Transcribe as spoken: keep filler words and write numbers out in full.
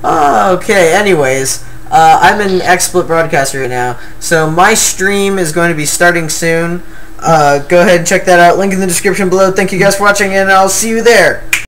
Oh, okay, anyways, uh, I'm an XSplit broadcaster right now, so my stream is going to be starting soon. Uh, go ahead and check that out. Link in the description below. Thank you guys for watching, and I'll see you there.